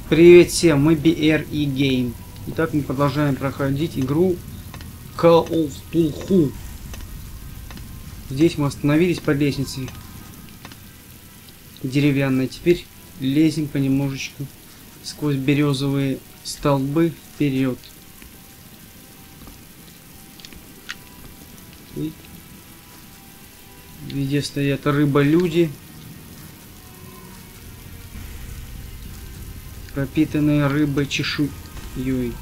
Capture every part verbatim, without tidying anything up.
Привет всем, мы би эр и Game. Итак, мы продолжаем проходить игру Call of Cthulhu. Здесь мы остановились под лестницей деревянной. Теперь лезем понемножечку сквозь березовые столбы вперед. Везде стоят рыба-люди, пропитанные рыбой чешуей.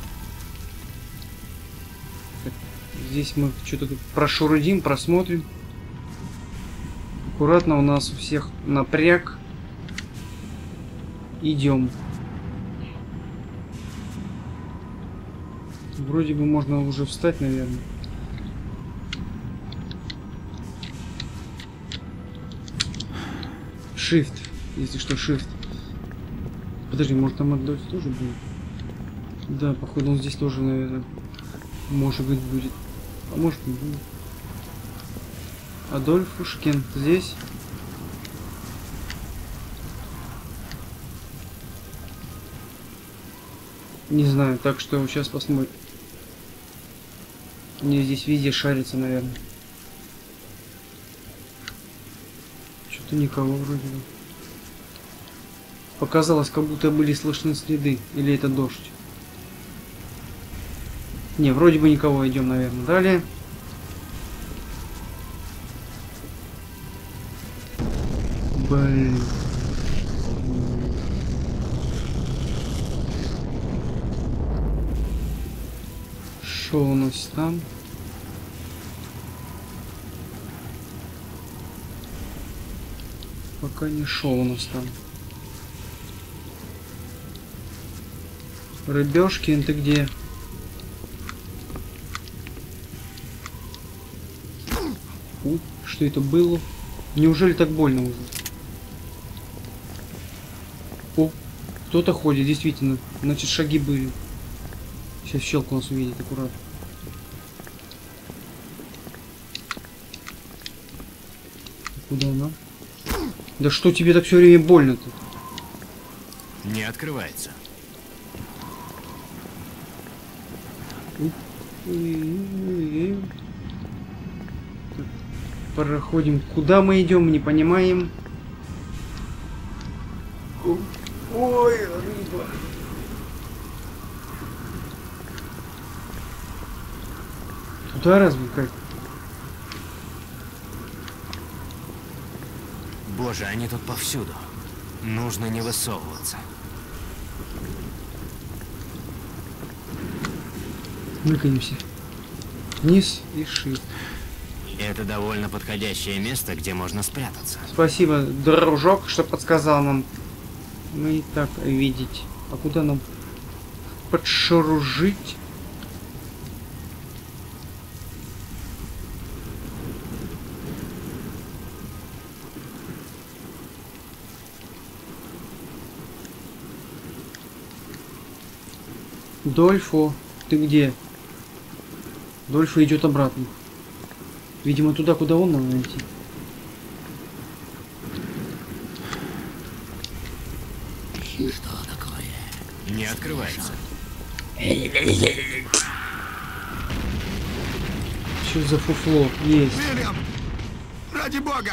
Здесь мы что-то тут прошурудим, просмотрим. Аккуратно, у нас у всех напряг. Идем. Вроде бы можно уже встать, наверное. Shift, если что, Shift. Подожди, может там отдать тоже будет? Да, походу он здесь тоже, наверное, может быть будет. А может не будет. Адольфушкин здесь. Не знаю, так что сейчас посмотрим. Мне здесь везде шарится, наверное. Что-то никого вроде бы. Показалось, как будто были слышны следы. Или это дождь? Не, вроде бы никого. Идем, наверное, далее. Блин. Что у нас там? Пока не шел у нас там. Рыбешкин, ты где? У, что это было? Неужели так больно уже? О, кто-то ходит, действительно. Значит, шаги были. Сейчас щелку нас увидит, аккуратно. Куда она? Да что тебе так все время больно-то? Не открывается. Проходим. Куда мы идем, не понимаем. Ой, рыба. Туда разве как? Боже, они тут повсюду. Нужно не высовываться. Выкинемся. Вниз и Shift. Это довольно подходящее место, где можно спрятаться. Спасибо, дружок, что подсказал нам. Мы и так видеть. А куда нам подшуружить? Дольфо, ты где? Дольфо идет обратно. Видимо, туда, куда он надо найти. Что такое? Не открывается. Что за фуфло? Есть. Вильям! Ради бога!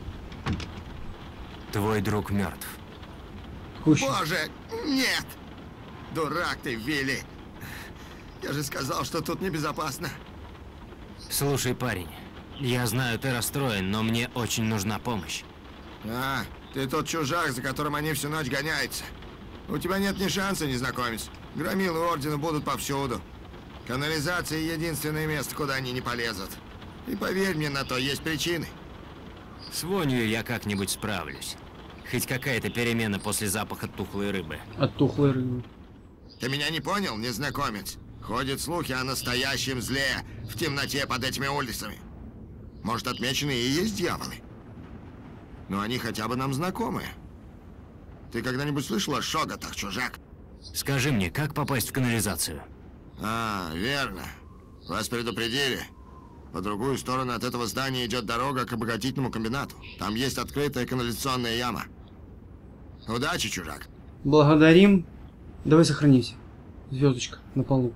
Твой друг мертв. Куча. Боже, нет! Дурак ты, Вилли! Я же сказал, что тут небезопасно. Слушай, парень, я знаю, ты расстроен, но мне очень нужна помощь. А, ты тот чужак, за которым они всю ночь гоняются. У тебя нет ни шанса, незнакомец. Громилы Ордена будут повсюду. Канализация — единственное место, куда они не полезут. И поверь мне, на то есть причины. С вонью я как-нибудь справлюсь. Хоть какая-то перемена после запаха тухлой рыбы. От тухлой рыбы. Ты меня не понял, незнакомец? Ходят слухи о настоящем зле в темноте под этими улицами. Может, отмеченные и есть дьяволы? Но они хотя бы нам знакомые. Ты когда-нибудь слышал о шоготах, чужак? Скажи мне, как попасть в канализацию? А, верно. Вас предупредили. По другую сторону от этого здания идет дорога к обогатительному комбинату. Там есть открытая канализационная яма. Удачи, чужак. Благодарим. Давай сохранимся. Звездочка на полу.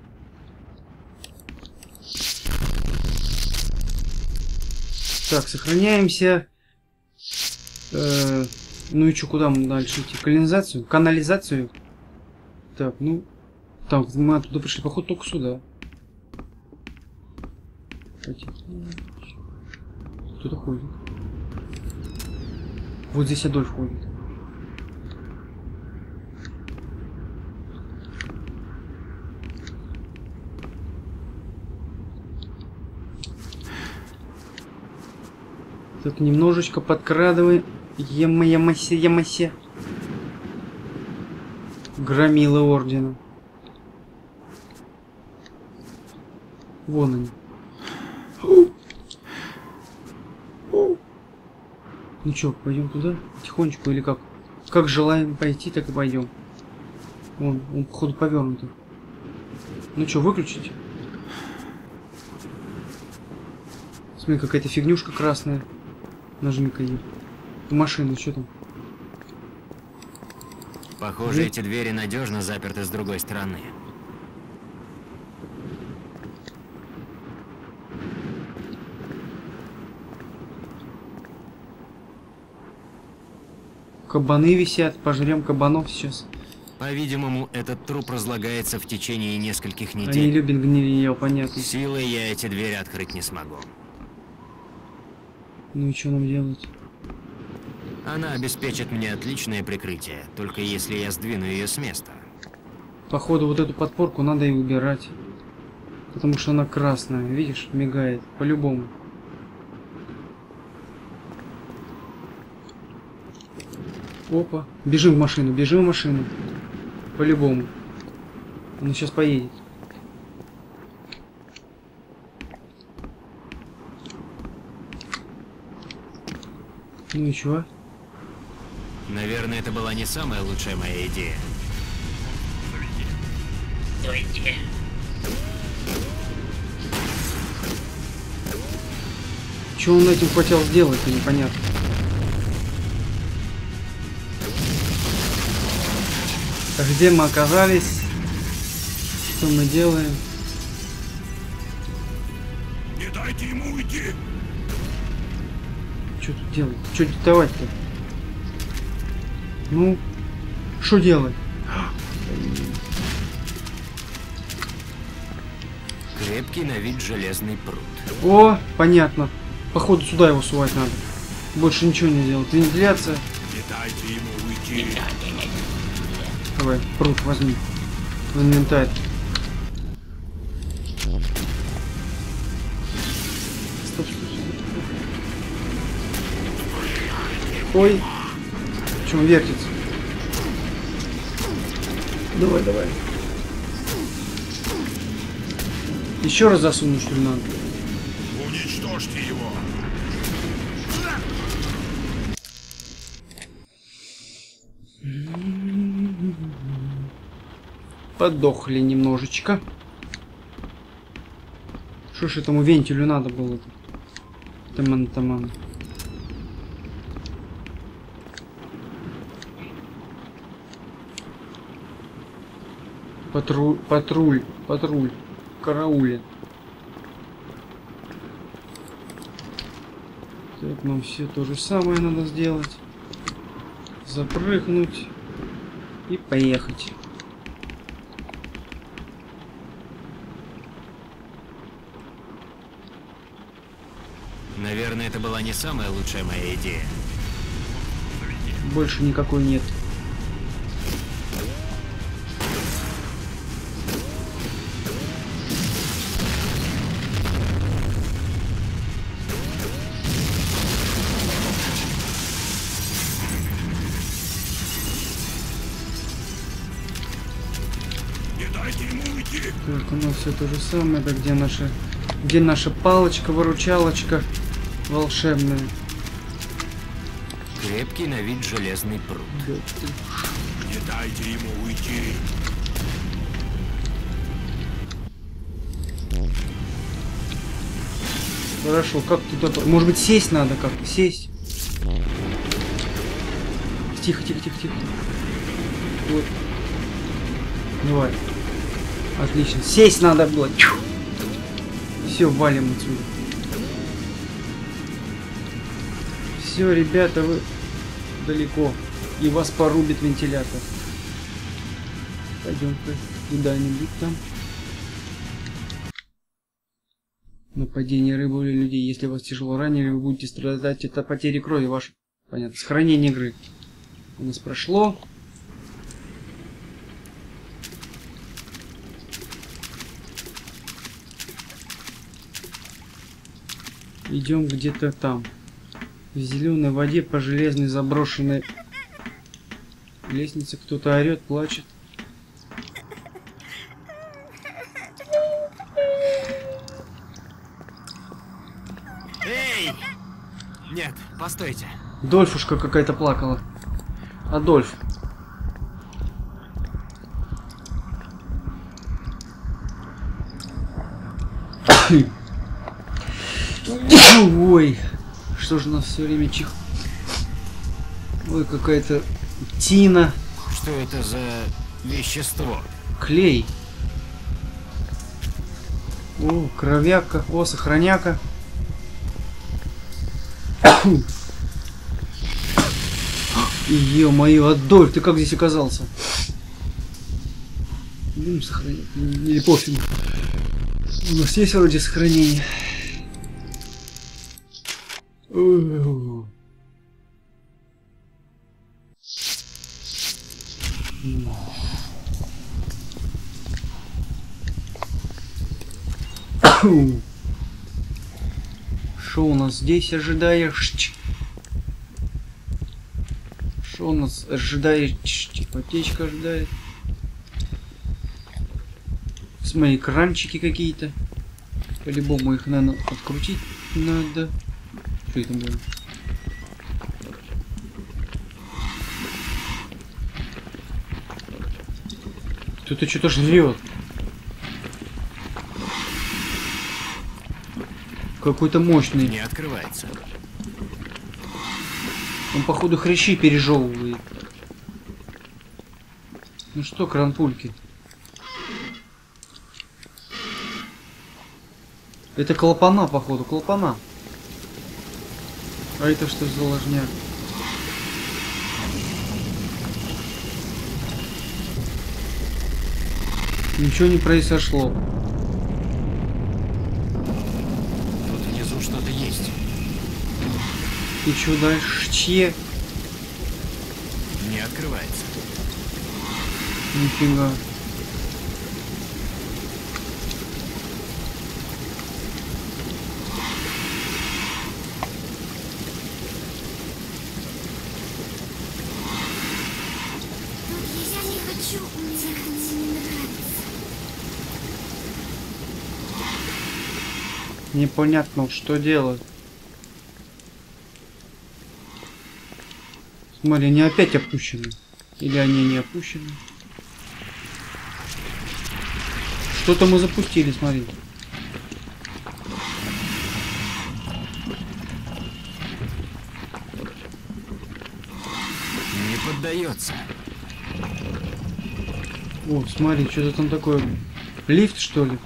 Так, сохраняемся. Э, ну и что, куда мы дальше идти? Канализацию? Канализацию? Так, ну... Так, мы оттуда пришли, походу, только сюда. Кто-то ходит. Вот здесь Адольф ходит. Так, немножечко подкрадывай. Ема-ямасе, ямасе. Громилы ордена. Вон они. Ну чё, пойдем туда? Тихонечку или как? Как желаем пойти, так и пойдем. Вон, он походу повернутый. Ну чё, выключить? Смотри, какая-то фигнюшка красная. Нажми-ка ее. Машина, что там? Похоже, Где? эти двери надежно заперты с другой стороны. Кабаны висят, пожрем кабанов сейчас. По-видимому, этот труп разлагается в течение нескольких Они недель. любят гнилье, понятно. Силой я эти двери открыть не смогу. Ну и что нам делать? Она обеспечит мне отличное прикрытие, только если я сдвину ее с места. Походу, вот эту подпорку надо и убирать. Потому что она красная, видишь, мигает. По-любому. Опа. Бежим в машину, бежим в машину. По-любому. Она сейчас поедет. Ну и чё? Наверное, это была не самая лучшая моя идея. Стойте. Что он этим хотел сделать-то, непонятно. Так, где мы оказались? Что мы делаем? Не дайте ему уйти! Что тут делать? Что диктовать-то? Ну, что делать? Крепкий на вид железный пруд. О, понятно. Походу сюда его сувать надо. Больше ничего не делать. Вентиляция. Не дайте ему уйти! Давай, пруд возьми. В инвентарь. Стоп, стоп, стоп. Ой. Че он вертится? Давай, давай. Еще раз засунуть, что ли, надо? Уничтожьте его! Подохли немножечко. Что ж этому вентилю надо было-то? Таман, таман. Патруль, патруль, патруль, карауле. Так, нам все то же самое надо сделать. Запрыгнуть и поехать. Наверное, это была не самая лучшая моя идея. Больше никакой нет. Не дайте ему уйти! Так, у нас все то же самое. Это где наша, где наша палочка-выручалочка волшебная? Крепкий на вид железный пруд. Не дайте ему уйти! Хорошо, как туда? Может быть, сесть надо как-то? Сесть. Тихо, тихо, тихо, тихо. Вот. Давай. Отлично. Сесть надо было. Все, валим отсюда. Все, ребята, вы далеко. И вас порубит вентилятор. Пойдем-ка куда-нибудь там. Нападение рыбы или людей. Если вас тяжело ранили, вы будете страдать от потери крови. Ваше, понятно, сохранение игры у нас прошло. Идем где-то там. В зеленой воде по железной заброшенной лестнице кто-то орет, плачет. Эй! Нет, постойте. Дольфушка какая-то плакала. Адольф. Ой, что же у нас все время чих... Ой, какая-то тина. Что это за вещество? Клей. О, кровяка. О, сохраняка. Ё-моё, Адольф, ты как здесь оказался? Ну, сохранить. Или пофиг. У нас есть вроде сохранение. Что у нас здесь ожидаешь? Что у нас ожидает? Типа аптечка ожидает. Смотри, кранчики какие-то. По-любому их надо открутить надо. Что это было? Кто-то что-то жрет. Какой-то мощный. Не открывается. Он, походу, хрящи пережевывает. Ну что, кранпульки? Это клапана, походу, клапана. А это что за ложняк? Ничего не произошло. Тут внизу что-то есть. И что дальше? Че? Не открывается. Нифига. Я не хочу, мне не нравится. Непонятно, что делать. Смотри, они опять опущены. Или они не опущены. Что-то мы запустили, смотри. Не поддается. О, смотри, что-то там такое. Лифт, что ли?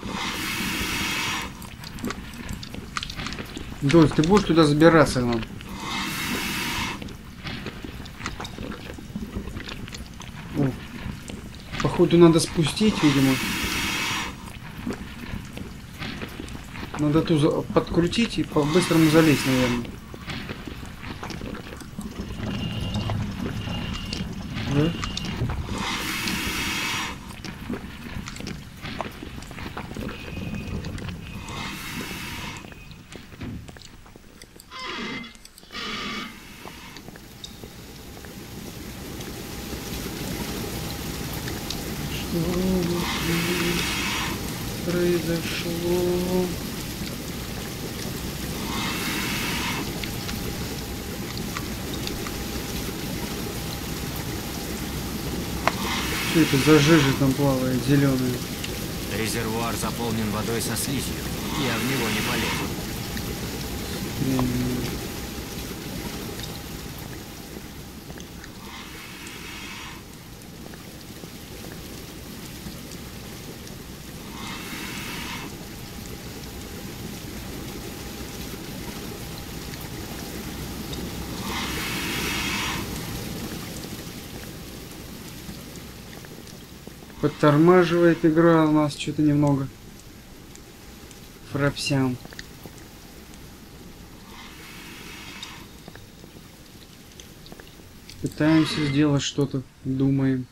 Дольф, ты будешь туда забираться к нам? О, походу надо спустить, видимо. Надо ту за... подкрутить и по-быстрому залезть, наверное. Да? Что здесь произошло? Что это за жижа там плавает, зеленая? Резервуар заполнен водой со слизью. Я в него не полезу. Блин. Подтормаживает игра у нас что-то немного. Фрапсям. Пытаемся сделать что-то, думаем.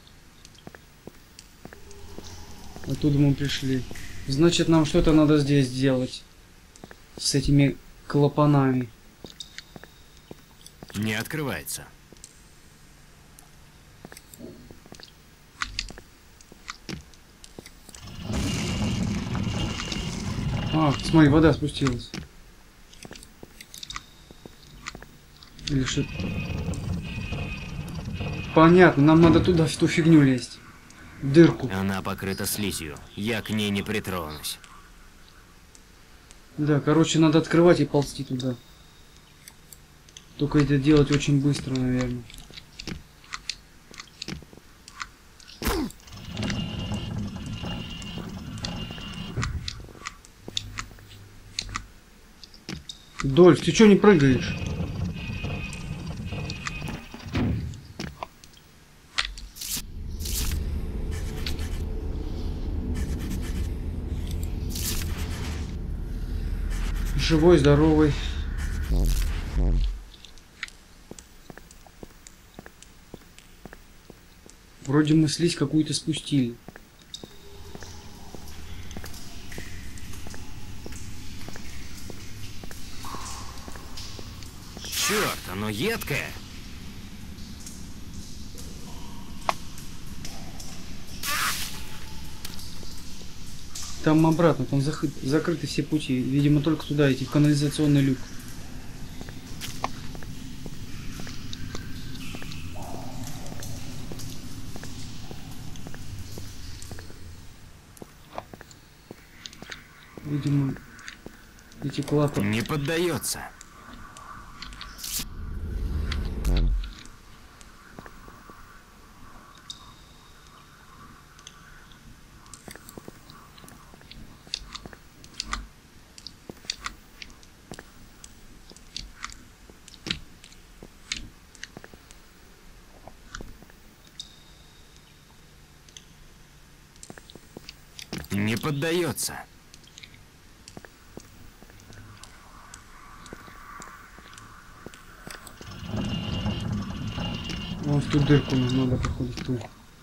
Оттуда мы пришли. Значит, нам что-то надо здесь сделать. С этими клапанами. Не открывается. А, смотри, вода спустилась. Или что? Понятно, нам надо туда, в ту фигню лезть. В дырку. Она покрыта слизью. Я к ней не притронусь. Да, короче, надо открывать и ползти туда. Только это делать очень быстро, наверное. Дольф, ты чё не прыгаешь? Живой, здоровый. Вроде мы слизь какую-то спустили. Черт, оно едкое. Там обратно, там зах... закрыты все пути. Видимо, только туда идти, в канализационный люк. Видимо, эти клапаны... Не поддается. Не поддается. Вот в ту дырку нам надо, походу, в ту.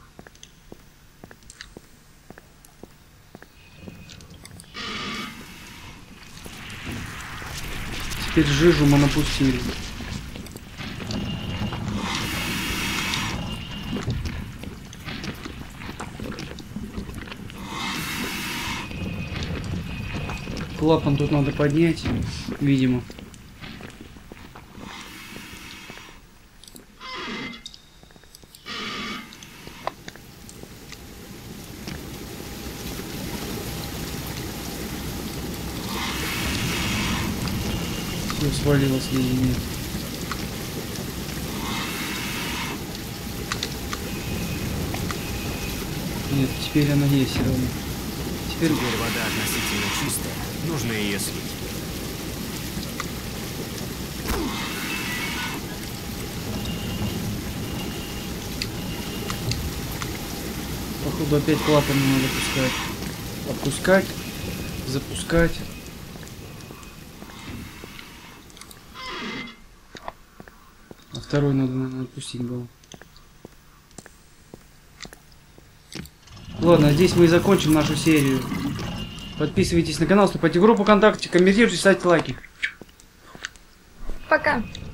Теперь жижу мы напустили. Клапан тут надо поднять, видимо. Все, свалилось или нет. Нет, теперь она есть все равно. Теперь... Теперь вода относительно чистая. Нужно ее слить. Походу опять клапан надо пускать. Опускать, запускать. А второй надо, наверное, отпустить было. Ладно, здесь мы и закончим нашу серию. Подписывайтесь на канал, вступайте в группу ВКонтакте, комментируйте, ставьте лайки. Пока.